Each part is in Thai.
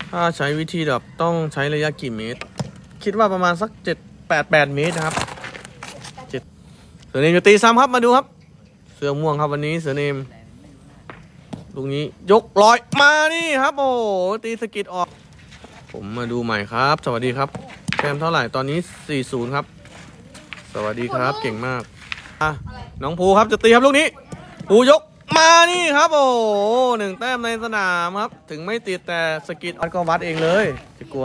ถ้าใช้วิธีแบบต้องใช้ระยะกี่เมตรคิดว่าประมาณสัก8 เมตรนะครับเสือเนมจะตีซ้ำครับมาดูครับเสือม่วงครับวันนี้เสือเนมลูกนี้ยกลอยมานี่ครับโอ้ตีสกิดออกผมมาดูใหม่ครับสวัสดีครับแต้มเท่าไหร่ตอนนี้40ครับสวัสดีครับเก่งมากน้องภูครับจะตีครับลูกนี้ภูยกมานี่ครับโอ้1 แต้มในสนามครับถึงไม่ติดแต่สกิดวัดก็วัดเองเลยจะกลัว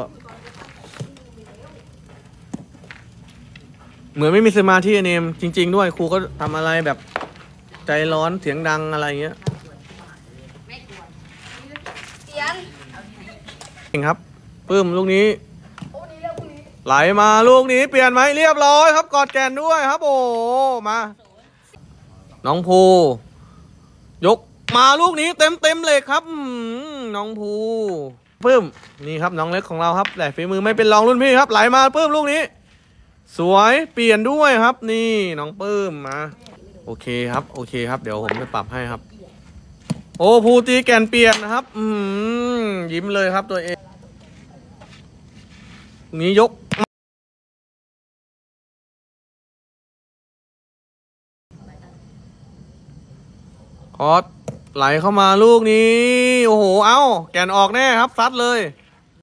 เหมือนไม่มีสมาธิเนมจริงๆด้วยครูก็ทำอะไรแบบใจร้อนเสียงดังอะไรเงี้ยเก่งครับปื้มลูกนี้ไหลมาลูกนี้เปลี่ยนไหมเรียบร้อยครับกอดแกนด้วยครับโอ้มาน้องภูยกมาลูกนี้เต็มเลยครับน้องภูปื้มนี่ครับน้องเล็กของเราครับแต่ฝีมือไม่เป็นรองรุ่นพี่ครับไหลมาปื้มลูกนี้สวยเปลี่ยนด้วยครับนี่น้องปื้มมาโอเคครับโอเคครับเดี๋ยวผมจะปรับให้ครับโอ้ภูตีแกนเปลี่ยนนะครับยิ้มเลยครับตัวเองนี้ยกคอร์สไหลเข้ามาลูกนี้โอ้โหเอ้าแกนออกแน่ครับซัดเลย